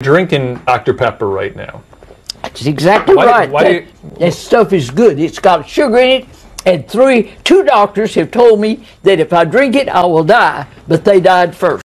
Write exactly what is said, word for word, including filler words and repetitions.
drinking Doctor Pepper right now. That's exactly Why- right. why that, do you- that stuff is good. It's got sugar in it, and three, two doctors have told me that if I drink it, I will die, but they died first.